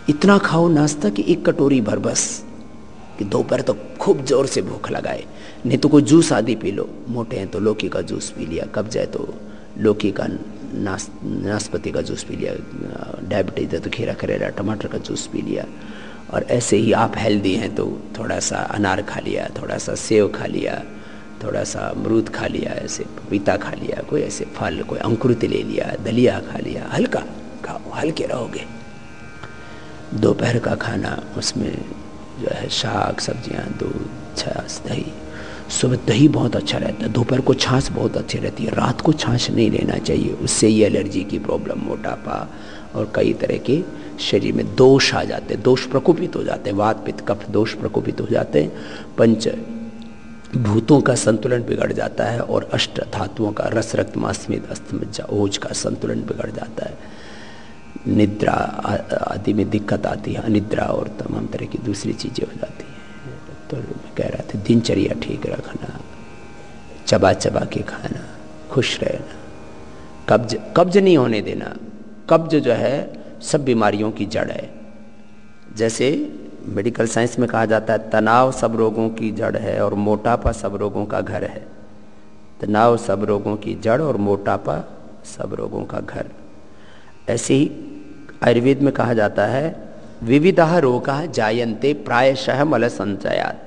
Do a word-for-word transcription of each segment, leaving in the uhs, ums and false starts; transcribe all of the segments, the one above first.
इतना खाओ नाश्ता कि एक कटोरी भर बस, कि दोपहर तो खूब जोर से भूख लगाए। नहीं तो कोई जूस आदि पी लो, मोटे हैं तो लौकी का जूस पी लिया, कब्ज है तो लौकी का नास नाशपाती का जूस पी लिया, डायबिटीज है तो खीरा करेला टमाटर का जूस पी लिया। और ऐसे ही आप हेल्दी हैं तो थोड़ा सा अनार खा लिया, थोड़ा सा सेव खा लिया, थोड़ा सा अमरूद खा लिया, ऐसे पपीता खा लिया, कोई ऐसे फल, कोई अंकुरित ले लिया, दलिया खा लिया, हल्का खाओ, हल्के रहोगे। दोपहर का खाना उसमें जो है साग सब्जियां, दूध, छाछ, दही। सुबह दही बहुत अच्छा रहता है, दोपहर को छाछ बहुत अच्छी रहती है, रात को छाछ नहीं लेना चाहिए, उससे ये एलर्जी की प्रॉब्लम, मोटापा और कई तरह के शरीर में दोष आ जाते हैं, दोष प्रकोपित हो जाते हैं, वात पित्त कफ दोष प्रकोपित हो जाते हैं, पंच भूतों का संतुलन बिगड़ जाता है और अष्ट धातुओं का रस रक्त मांस मेद अस्थि मज्जा ओज का संतुलन बिगड़ जाता है। निद्रा आदि में दिक्कत आती है, अनिद्रा और तमाम तरह की दूसरी चीज़ें हो जाती हैं। तो मैं कह रहा था दिनचर्या ठीक रखना, चबा चबा के खाना, खुश रहना, कब्ज कब्ज नहीं होने देना। कब्ज जो है सब बीमारियों की जड़ है। जैसे मेडिकल साइंस में कहा जाता है तनाव सब रोगों की जड़ है और मोटापा सब रोगों का घर है। तनाव सब रोगों की जड़ और मोटापा सब रोगों का घर। ऐसे ही आयुर्वेद में कहा जाता है विविधः रोगाः जायन्ते प्रायशः मल संचयात्।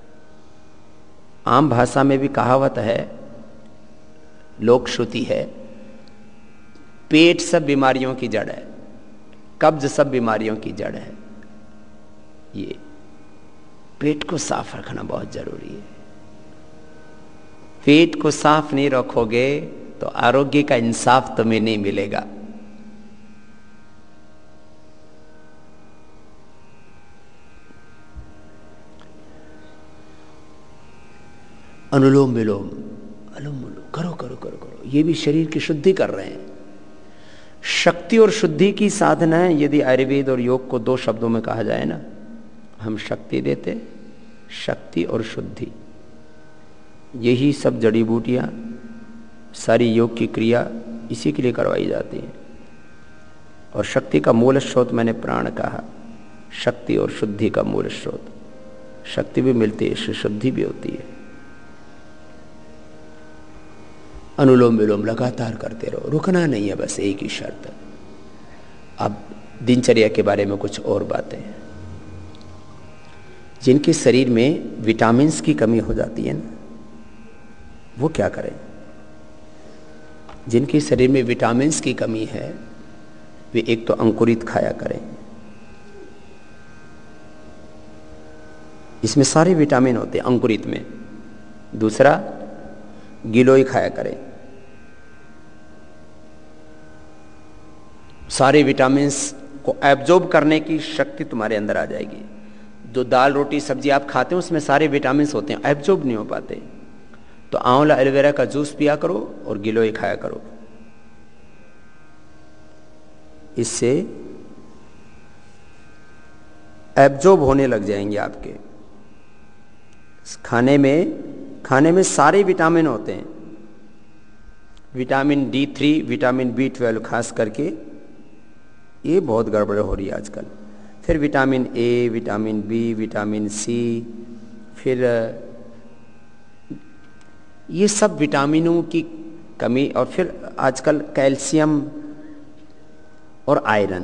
आम भाषा में भी कहावत है, लोक श्रुति है, पेट सब बीमारियों की जड़ है, कब्ज सब बीमारियों की जड़ है। ये पेट को साफ रखना बहुत जरूरी है। पेट को साफ नहीं रखोगे तो आरोग्य का इंसाफ तुम्हें नहीं मिलेगा। अनुलोम विलोम, अनुलोम विलोम करो करो करो करो, ये भी शरीर की शुद्धि कर रहे हैं। शक्ति और शुद्धि की साधना है। यदि आयुर्वेद और योग को दो शब्दों में कहा जाए ना, हम शक्ति देते, शक्ति और शुद्धि, यही सब जड़ी बूटियां, सारी योग की क्रिया इसी के लिए करवाई जाती है। और शक्ति का मूल स्रोत मैंने प्राण कहा, शक्ति और शुद्धि का मूल स्रोत। शक्ति भी मिलती है, इससे शुद्धि भी होती है। अनुलोम विलोम लगातार करते रहो, रुकना नहीं है, बस एक ही शर्त। अब दिनचर्या के बारे में कुछ और बातें। जिनके शरीर में विटामिन्स की कमी हो जाती है ना, वो क्या करें? जिनके शरीर में विटामिन्स की कमी है वे एक तो अंकुरित खाया करें, इसमें सारे विटामिन होते हैं अंकुरित में। दूसरा गिलोय खाया करें, सारे विटामिन्स को एब्जॉर्ब करने की शक्ति तुम्हारे अंदर आ जाएगी। जो दाल रोटी सब्जी आप खाते हो उसमें सारे विटामिन्स होते हैं, एब्जॉर्ब नहीं हो पाते। तो आंवला एलोवेरा का जूस पिया करो और गिलोय खाया करो, इससे एब्जॉर्ब होने लग जाएंगे आपके खाने में। खाने में सारे विटामिन होते हैं, vitamin D three, vitamin B twelve खास करके, ये बहुत गड़बड़ हो रही है आजकल। फिर vitamin A, vitamin B, vitamin C, फिर ये सब विटामिनों की कमी, और फिर आजकल कैल्शियम और आयरन।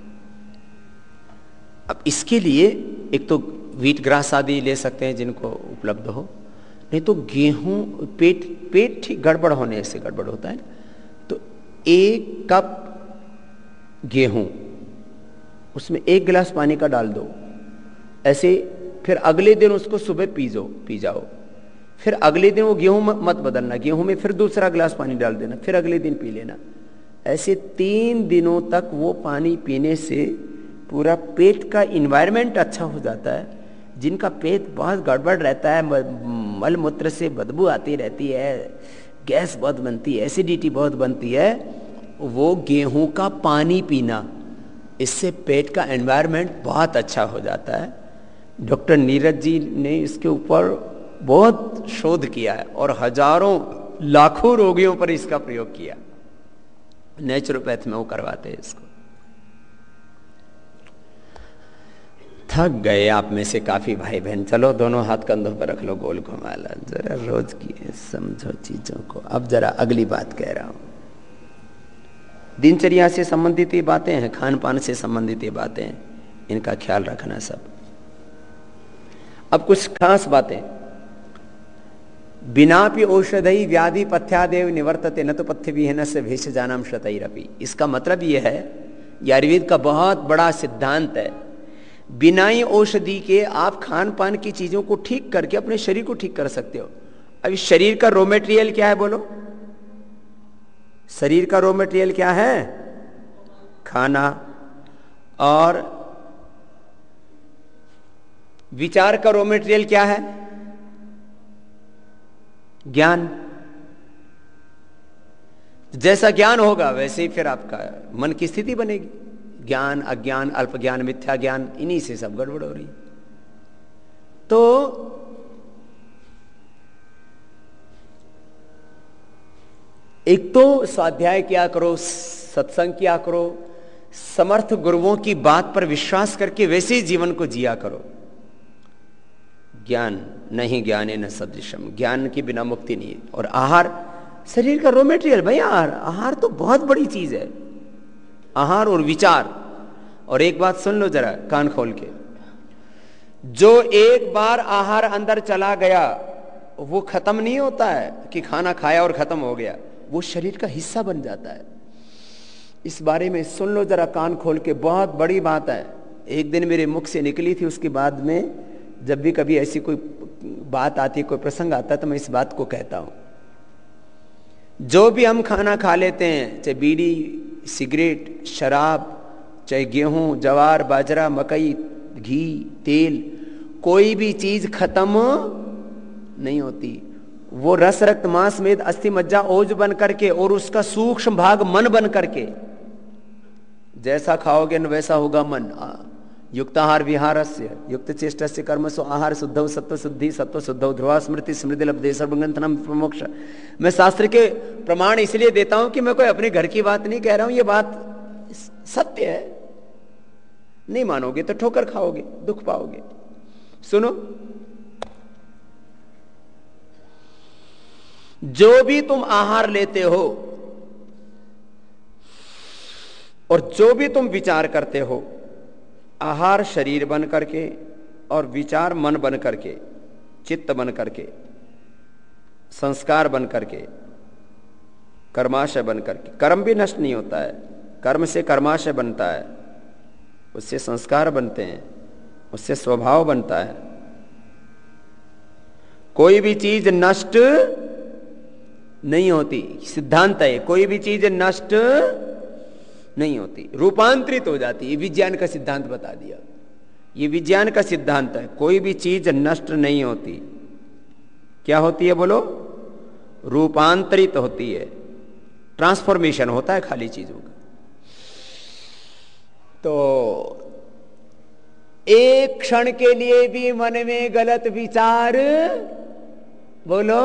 अब इसके लिए एक तो व्हीट ग्रास आदि ले सकते हैं जिनको उपलब्ध हो, नहीं तो गेहूं, पेट पेट ठीक गड़बड़ होने से गड़बड़ होता है ना, तो एक कप गेहूं उसमें एक गिलास पानी का डाल दो, ऐसे फिर अगले दिन उसको सुबह पी जाओ पी जाओ फिर अगले दिन वो गेहूं मत बदलना, गेहूं में फिर दूसरा गिलास पानी डाल देना, फिर अगले दिन पी लेना। ऐसे तीन दिनों तक वो पानी पीने से पूरा पेट का इन्वायरमेंट अच्छा हो जाता है। जिनका पेट बहुत गड़बड़ रहता है, मल मूत्र से बदबू आती रहती है, गैस बहुत बनती है, एसिडिटी बहुत बनती है, वो गेहूं का पानी पीना, इससे पेट का एनवायरनमेंट बहुत अच्छा हो जाता है। डॉक्टर नीरज जी ने इसके ऊपर बहुत शोध किया है और हजारों लाखों रोगियों पर इसका प्रयोग किया। नेचुरोपैथ में वो करवाते हैं इसको। थक गए आप में से काफी भाई बहन, चलो दोनों हाथ कंधों पर रख लो, गोल घुमा लो, जरा रोज की समझो चीजों को। अब जरा अगली बात कह रहा हूं, दिनचर्या से संबंधित ये बातें हैं, खान पान से संबंधित ये बातें हैं, इनका ख्याल रखना सब। अब कुछ खास बातें, बिनापि औषधि व्याधि पथ्यादेव निवर्तते न तो पथ्य विहीन से भेषजानाम शतैरपि। इसका मतलब यह है, यह आयुर्वेद का बहुत बड़ा सिद्धांत है, बिना ही औषधि के आप खान पान की चीजों को ठीक करके अपने शरीर को ठीक कर सकते हो। अभी शरीर का रॉ मटेरियल क्या है बोलो? शरीर का रॉ मटेरियल क्या है? खाना। और विचार का रॉ मटेरियल क्या है? ज्ञान। जैसा ज्ञान होगा वैसे ही फिर आपका मन की स्थिति बनेगी। ज्ञान, अज्ञान, अल्प ज्ञान, मिथ्या ज्ञान, इन्हीं से सब गड़बड़ हो रही। तो एक तो स्वाध्याय किया करो, सत्संग किया करो, समर्थ गुरुओं की बात पर विश्वास करके वैसे ही जीवन को जिया करो। ज्ञान नहीं ज्ञाने न सदृशम, ज्ञान के बिना मुक्ति नहीं है। और आहार शरीर का रॉ मटेरियल भाई, आहार आहार तो बहुत बड़ी चीज है, आहार और विचार। और एक बात सुन लो जरा कान खोल के, जो एक बार आहार अंदर चला गया वो खत्म नहीं होता है कि खाना खाया और खत्म हो गया, वो शरीर का हिस्सा बन जाता है। इस बारे में सुन लो जरा कान खोल के, बहुत बड़ी बात है। एक दिन मेरे मुख से निकली थी, उसके बाद में जब भी कभी ऐसी कोई बात आती है, कोई प्रसंग आता है, तो मैं इस बात को कहता हूं। जो भी हम खाना खा लेते हैं, चाहे बीड़ी, सिगरेट, शराब, चाहे गेहूं, जवार, बाजरा, मकई, घी, तेल, कोई भी चीज खत्म नहीं होती। वो रस, रक्त, मांस, मेद, अस्थि, मज्जा, ओज बन करके और उसका सूक्ष्म भाग मन बन करके, जैसा खाओगे न वैसा होगा मन। युक्ताहार विहारस्य युक्त चेष्टस्य कर्मसु आहार शुद्धौ सत्व शुद्धि सत्व शुद्धौ ध्रुवा स्मृति स्मृति लब्धे सर्वग्रंथनम मोक्ष। मैं शास्त्र के प्रमाण इसलिए देता हूं कि मैं कोई अपने घर की बात नहीं कह रहा हूं, ये बात सत्य है। नहीं मानोगे तो ठोकर खाओगे, दुख पाओगे। सुनो, जो भी तुम आहार लेते हो और जो भी तुम विचार करते हो, आहार शरीर बन करके और विचार मन बन करके, चित्त बन करके, संस्कार बन करके, कर्माशय बन करके। कर्म भी नष्ट नहीं होता है, कर्म से कर्माशय बनता है, उससे संस्कार बनते हैं, उससे स्वभाव बनता है। कोई भी चीज नष्ट नहीं होती, सिद्धांत है। कोई भी चीज नष्ट नहीं होती, रूपांतरित हो जाती। ये विज्ञान का सिद्धांत बता दिया, ये विज्ञान का सिद्धांत है। कोई भी चीज नष्ट नहीं होती। क्या होती है बोलो? रूपांतरित होती है, ट्रांसफॉर्मेशन होता है खाली चीजों का। तो एक क्षण के लिए भी मन में गलत विचार बोलो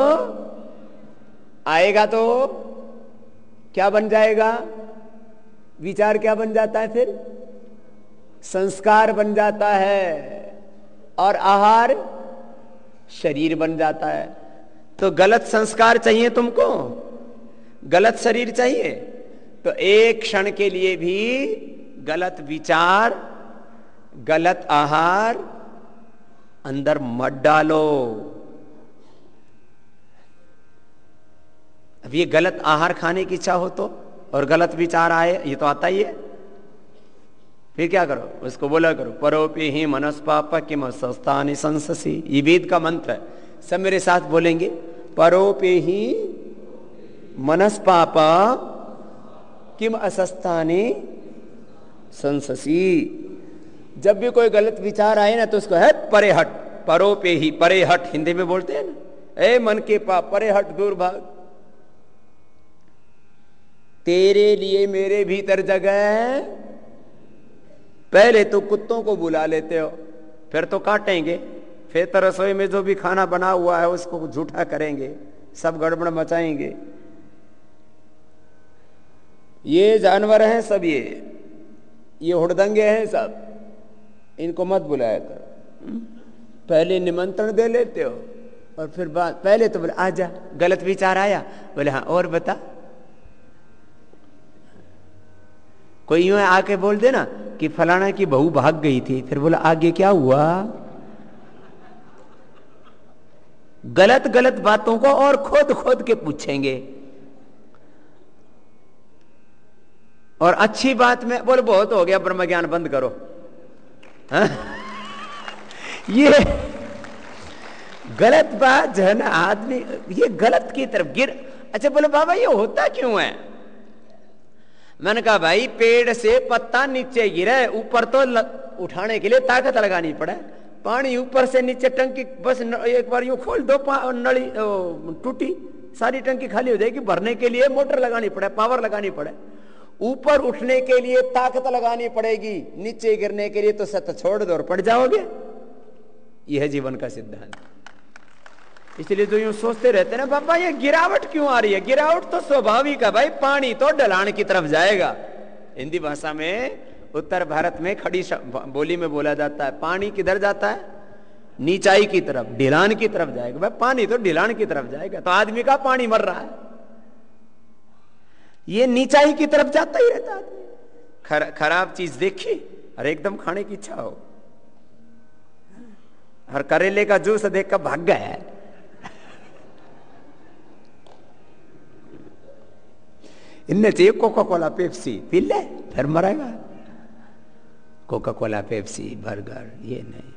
आएगा तो क्या बन जाएगा? विचार क्या बन जाता है? फिर संस्कार बन जाता है, और आहार शरीर बन जाता है। तो गलत संस्कार चाहिए तुमको, गलत शरीर चाहिए, तो एक क्षण के लिए भी गलत विचार, गलत आहार अंदर मत डालो। अब ये गलत आहार खाने की इच्छा हो तो और गलत विचार आए, ये तो आता ही है। फिर क्या करो? उसको बोला करो, परोपि ही मनस्पाप किम सस्तानि संससी। ये वेद का मंत्र है, सब मेरे साथ बोलेंगे। परोपि ही मनस्पाप किम असस्तानि संससी। जब भी कोई गलत विचार आए ना तो उसको है परे हट, परोपे ही, परे हट हिंदी में बोलते हैं ना, ए मन के पाप परे हट, दूर भाग। तेरे लिए मेरे भीतर जगह है। पहले तो कुत्तों को बुला लेते हो, फिर तो काटेंगे, फिर तो रसोई में जो भी खाना बना हुआ है उसको झूठा करेंगे, सब गड़बड़ मचाएंगे। ये जानवर हैं सब, ये ये हुड़दंगे हैं सब, इनको मत बुलाया करो, पहले निमंत्रण दे लेते हो और फिर बात, पहले तो बोले आजा, गलत विचार आया, बोले हाँ और बता। कोई यूं आके बोल देना कि फलाना की बहू भाग गई थी, फिर बोला आगे क्या हुआ। गलत गलत बातों को और खोद खोद के पूछेंगे, और अच्छी बात में बोले बहुत हो गया ब्रह्म ज्ञान बंद करो। हाँ? ये गलत बात जो है ना, आदमी ये गलत की तरफ गिर। अच्छा बोले बाबा ये होता क्यों है? मैंने कहा भाई पेड़ से पत्ता नीचे गिरे, ऊपर तो उठाने के लिए ताकत लगानी पड़े। पानी ऊपर से नीचे टंकी बस न, एक बार यूं खोल दो, नली टूटी, सारी टंकी खाली हो जाएगी। भरने के लिए मोटर लगानी पड़े, पावर लगानी पड़े। ऊपर उठने के लिए ताकत लगानी पड़ेगी, नीचे गिरने के लिए तो सत छोड़ दो और पड़ जाओगे। यह है जीवन का सिद्धांत। इसलिए जो यूं सोचते रहते हैं ना बाबा ये गिरावट क्यों आ रही है, गिरावट तो स्वाभाविक है भाई, पानी तो ढलान की तरफ जाएगा। हिंदी भाषा में उत्तर भारत में खड़ी बोली में बोला जाता है, पानी किधर जाता है? नीचाई की तरफ, ढिलान की तरफ जाएगा। भाई पानी तो ढिलान की तरफ जाएगा, तो आदमी का पानी मर रहा है, ये नीचाई की तरफ जाता ही रहता आदमी। खर, खराब चीज देखी और एकदम खाने की इच्छा हो, और करेले का जूस देख कर भाग गया है। इनने चाहिए कोका कोला पेप्सी, पी ले फिर मरेगा। कोका कोला पेप्सी बर्गर ये नहीं,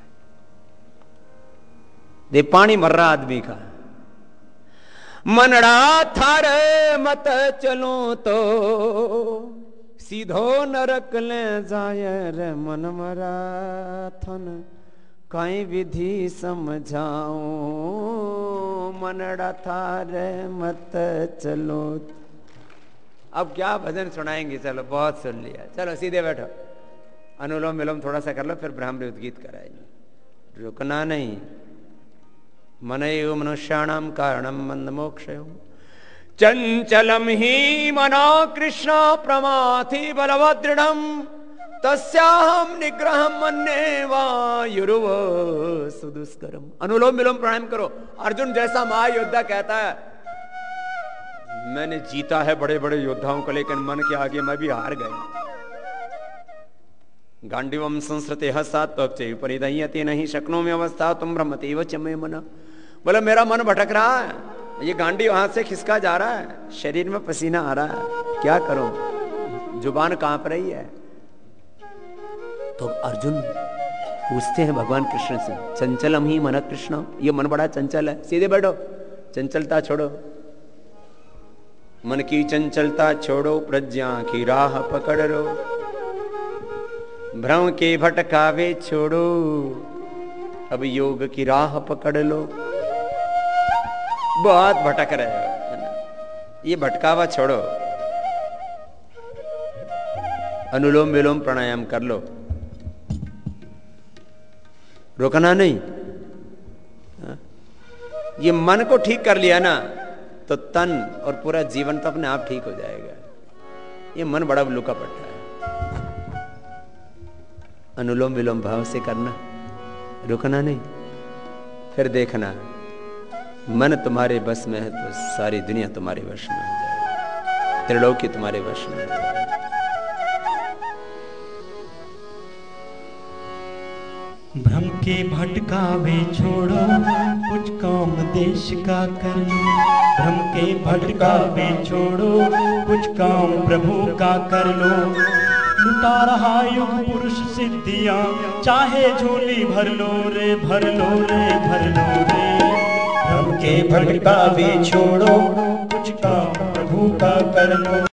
दे पानी मर रहा आदमी का। मनड़ा थारे मत चलो तो सीधो नरक ले जाए रे मन मरा थन काई विधि समझाऊं। मनड़ा थारे मत चलो। अब क्या भजन सुनाएंगे? चलो बहुत सुन लिया, चलो सीधे बैठो, अनुलोम विलोम थोड़ा सा कर लो, फिर ब्राह्मण गीत कराएंगे। रुकना नहीं। मनयो मनुष्याणाम कारणम मंद मोक्षयो चंचलम ही मना कृष्ण प्रमाथि बलवदृढ़म तस्याहम निग्रहम मन्ये वायुरुव सुदुष्करम। अनुलोम विलोम प्राणायाम करो। अर्जुन जैसा महायोद्धा कहता है मैंने जीता है बड़े बड़े योद्धाओं को, लेकिन मन के आगे मैं भी हार गया। गांडीवम संस्कृते हसात्वचे परिदह्यते नहीं शक्नोमि अवस्था तुम ब्रह्मते व च मे मन। बोला मेरा मन भटक रहा है, ये गांडी वहां से खिसका जा रहा है, शरीर में पसीना आ रहा है, क्या करूं, जुबान कांप रही है। तो अर्जुन पूछते हैं भगवान कृष्ण से, चंचलम ही मन कृष्ण, ये मन बड़ा चंचल है, सीधे बैठो, चंचलता छोड़ो, मन की चंचलता छोड़ो, प्रज्ञा की राह पकड़ लो, भ्रम के भटकावे छोड़ो, अब योग की राह पकड़ लो। बहुत भटक रहे हो, है ना? ये भटकावा छोड़ो, अनुलोम विलोम प्राणायाम कर लो, रुकना नहीं। हा? ये मन को ठीक कर लिया ना तो तन और पूरा जीवन तो अपने आप ठीक हो जाएगा। ये मन बड़ा लुका पट्टा है। अनुलोम विलोम भाव से करना, रुकना नहीं, फिर देखना मन तुम्हारे बस में है तो सारी दुनिया तुम्हारे वश में हो जाएगी, त्रिलोकी तुम्हारे वश में हो जाएगी। भ्रम के भटकावे छोड़ो, कुछ काम देश का कर लो। भ्रम के भटकावे छोड़ो, कुछ काम प्रभु का कर लो। लुटा रहा युग पुरुष सिद्धियां, चाहे झोली भर लो रे, भर लो रे, भर लो रे। भ्रम के भटकावे छोड़ो, कुछ काम प्रभु का कर लो।